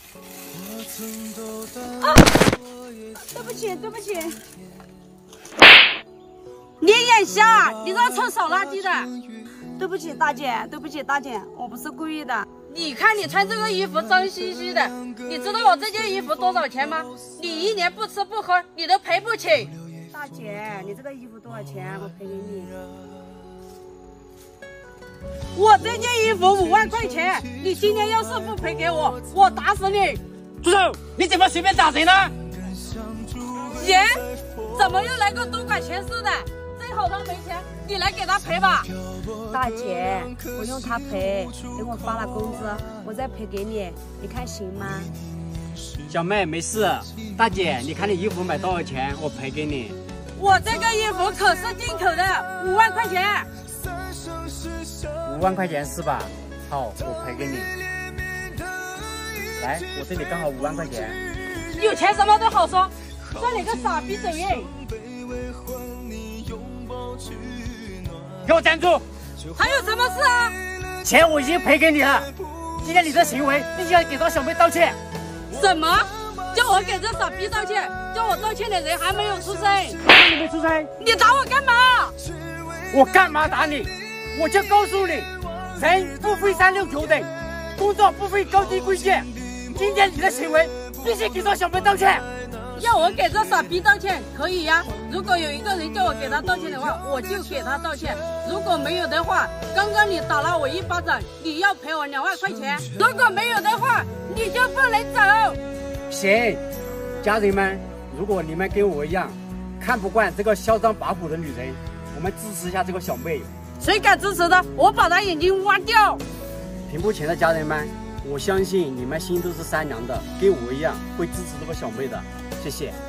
啊！对不起，对不起。你眼瞎，你让我臭扫垃圾的。对不起，大姐，对不起，大姐，我不是故意的。你看你穿这个衣服脏兮兮的，你知道我这件衣服多少钱吗？你1年不吃不喝，你都赔不起。大姐，你这个衣服多少钱？我赔给你。我这件衣服5万块钱，你今天要是不赔给我，我打死你！ 住手！你怎么随便打人呢？ 爷，怎么又来个多管闲事的？正好他没钱，你来给他赔吧。大姐，不用他赔，等我发了工资，我再赔给你，你看行吗？ 小妹没事，大姐，你看你衣服买多少钱，我赔给你。 我这个衣服可是进口的，5万块钱。 5万块钱是吧？好，我赔给你。来，我这里刚好5万块钱。 有钱什么都好说，算你个傻逼走运。 给我站住！ 还有什么事啊？ 钱我已经赔给你了，今天你的行为必须要给到小妹道歉。 什么？叫我给这傻逼道歉？叫我道歉的人还没有出生。 你没出生？ 你打我干嘛？ 我干嘛打你？我就告诉你，人不分3六九等，工作不分高低贵贱。今天你的行为必须给到小妹道歉。 要我给这傻逼道歉可以呀，如果有一个人叫我给他道歉的话，我就给他道歉。如果没有的话，刚刚你打了我1巴掌，你要赔我2万块钱。如果没有的话，你就不能走。 行，家人们，如果你们跟我一样看不惯这个嚣张跋扈的女人，我们支持一下这个小妹。 谁敢支持的，我把她眼睛挖掉。 屏幕前的家人们，我相信你们心都是善良的，跟我一样会支持这个小妹的。谢谢。